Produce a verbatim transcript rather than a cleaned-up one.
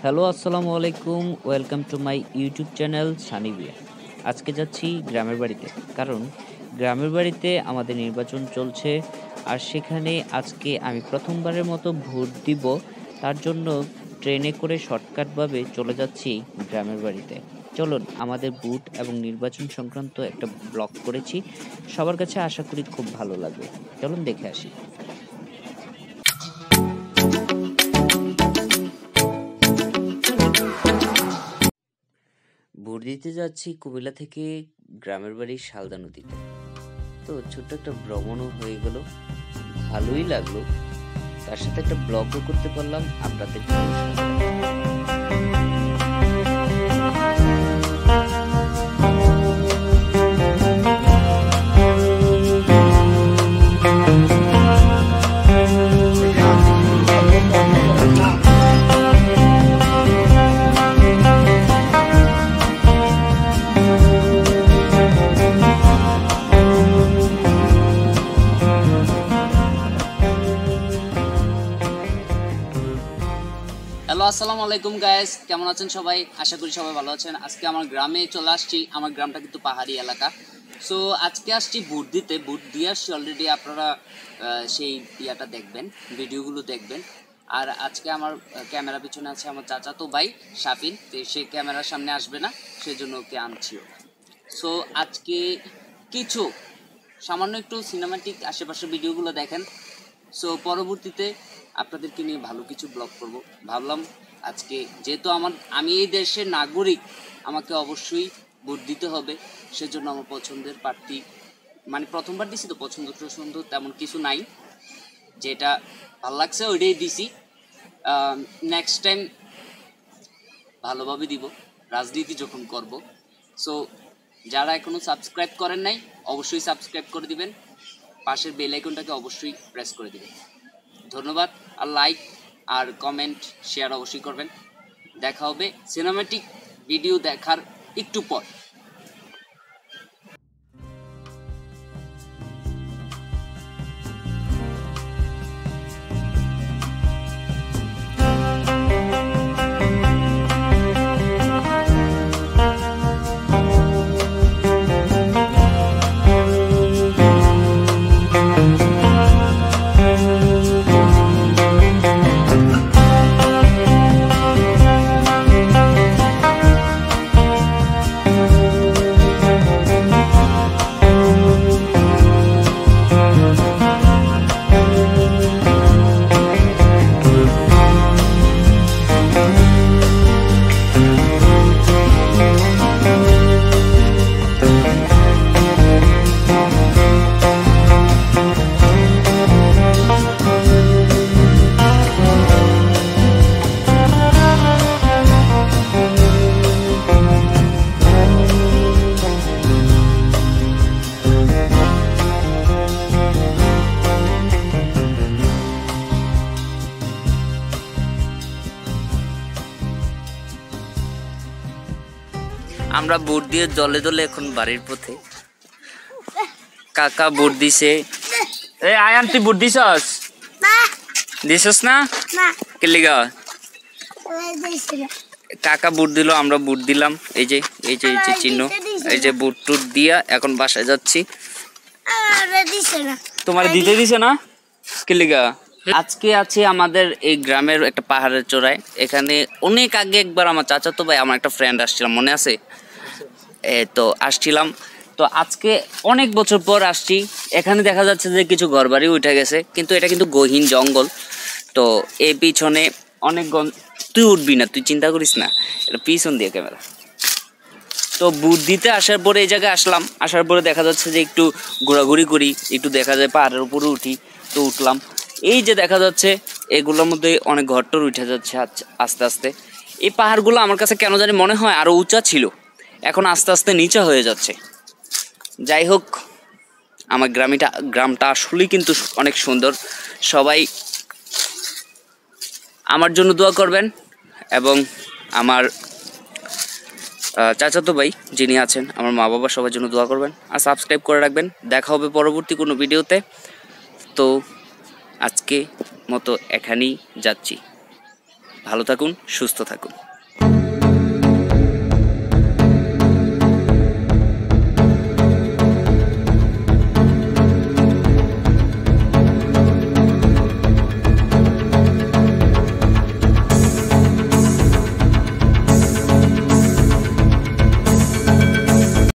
Hello আসসালামু আলাইকুম, welcome to my YouTube channel Sunny বিয়া। আজকে যাচ্ছি গ্রামের বাড়িতে, কারণ গ্রামের বাড়িতে আমাদের নির্বাচন চলছে। আর সেখানে আজকে আমি প্রথমবারের মতো ভোট দিব। তার জন্য ট্রেনে করে শর্টকাটভাবে চলে যাচ্ছি গ্রামের বাড়িতে। চলুন, আমাদের ভোট এবং নির্বাচন সংক্রান্ত একটা ব্লগ করেছি, সবার কাছে আশা করি খুব ভালো লাগবে। চলুন দেখে আসি। ভোট দিতে যাচ্ছি কুমিল্লা থেকে গ্রামের বাড়ি শালদা নদীতে। তো ছোট্ট একটা ভ্রমণও হয়ে গেল, ভালোই লাগলো। তার সাথে একটা ব্লগও করতে পারলাম আপনাদের হ্যালো আসসালামু আলাইকুম গাইস, কেমন আছেন সবাই? আশা করি সবাই ভালো আছেন। আজকে আমার গ্রামে চলে আসছি। আমার গ্রামটা কিন্তু পাহাড়ি এলাকা। সো আজকে আসছি ভোট দিতে। ভোট দিয়ে আসছি অলরেডি। আপনারা সেই ইয়াটা দেখবেন, ভিডিওগুলো দেখবেন। আর আজকে আমার ক্যামেরা পিছনে আছে আমার চাচাতো ভাই শাফিন। সে ক্যামেরার সামনে আসবে না, সেজন্য ওকে আনছিও। সো আজকে কিছু সামান্য একটু সিনেমাটিক আশেপাশে ভিডিওগুলো দেখেন। সো পরবর্তীতে আপনাদেরকে নিয়ে ভালো কিছু ব্লগ করব ভাবলাম। আজকে যেহেতু আমার আমি এই দেশের নাগরিক, আমাকে অবশ্যই ভোট দিতে হবে। সেজন্য আমার পছন্দের প্রার্থী, মানে প্রথমবার দিছি তো পছন্দ পছন্দ তেমন কিছু নাই, যেটা ভালো লাগছে ওইটাই দিছি। নেক্সট টাইম ভালোভাবে দিব রাজনীতি যখন করব। সো যারা এখনও সাবস্ক্রাইব করেন নাই অবশ্যই সাবস্ক্রাইব করে দিবেন, পাশের বেল আইকনটাকে অবশ্যই প্রেস করে দিবেন। ধন্যবাদ। আর লাইক আর কমেন্ট শেয়ার অবশ্যই করবেন। দেখা হবে সিনেমাটিক ভিডিও দেখার একটু পর। আমরা ভোট দিয়ে দলে দলে এখন বাড়ির পথে। কাকা ভোট দিছে। এই আয়ান, তুই ভোট দিছস? দিছস না? কে লিগা? কাকা ভোট দিল, আমরা ভোট দিলাম। এই যে এই যে এই যে চিহ্ন, এই যে ভোট টুট দিয়া এখন বাসায় যাচ্ছি। তোমার দিতে দিছে না? কে লিগা? আজকে আছে আমাদের এই গ্রামের একটা পাহাড়ের চূড়ায়। এখানে অনেক আগে একবার আমার চাচাতো ভাই, আমার একটা ফ্রেন্ড আসছিলাম, মনে আছে? তো আসছিলাম। তো আজকে অনেক বছর পর আসছি। এখানে দেখা যাচ্ছে যে কিছু ঘরবাড়ি উঠে গেছে, কিন্তু এটা কিন্তু গহীন জঙ্গল। তো এই পিছনে অনেক গন তুই উঠবি না, তুই চিন্তা করিস না, এটা পিছন দিয়ে ক্যামেরা। তো ভোট দিতে আসার পরে এই জায়গায় আসলাম। আসার পরে দেখা যাচ্ছে যে একটু ঘোরাঘুরি করি, একটু দেখা যায় পাহাড়ের উপরে উঠি। তো উঠলাম, এই যে দেখা যাচ্ছে এগুলোর মধ্যে অনেক ঘরটর উঠে যাচ্ছে আস্তে আস্তে। এই পাহাড়গুলো আমার কাছে কেন জানি মনে হয় আরও উঁচা ছিল, এখন আস্তে আস্তে নিচা হয়ে যাচ্ছে। যাই হোক, আমার গ্রামটা গ্রামটা আসলেই কিন্তু অনেক সুন্দর। সবাই আমার জন্য দোয়া করবেন এবং আমার চাচাতো ভাই যিনি আছেন, আমার মা বাবা সবার জন্য দোয়া করবেন আর সাবস্ক্রাইব করে রাখবেন। দেখা হবে পরবর্তী কোনো ভিডিওতে। তো আজকে মতো এখানেই যাচ্ছি। ভালো থাকুন, সুস্থ থাকুন।